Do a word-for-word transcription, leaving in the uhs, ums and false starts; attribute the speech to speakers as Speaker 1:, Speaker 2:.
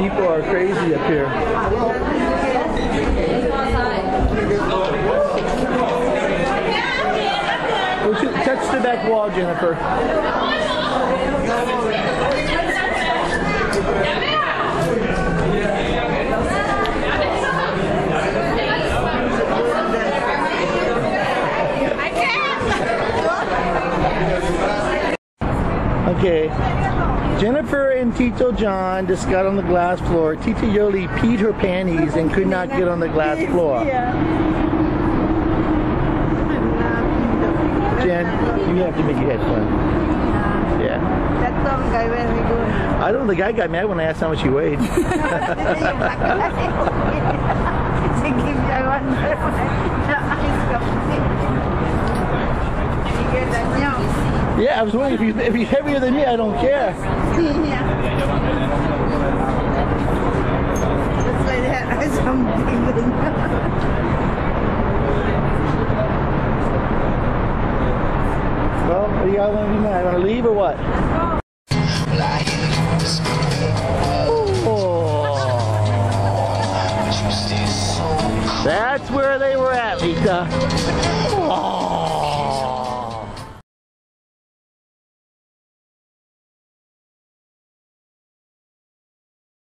Speaker 1: People are crazy up here. Touch the back wall, Jennifer. Okay, Jennifer and Tito John just got on the glass floor. Tita Yoli peed her panties and could not get on the glass floor. Jen, you have to make your head fun. Yeah.
Speaker 2: That some guy when we go.
Speaker 1: I don't know, the guy got mad when I asked how much he weighed. Yeah, I was wondering if, you, if he's heavier than me, I don't care.
Speaker 2: Yeah. That's why that has something.
Speaker 1: Well, what do you guys want to do now? You want to leave or what? Oh. That's where they were at, Lita. Oh.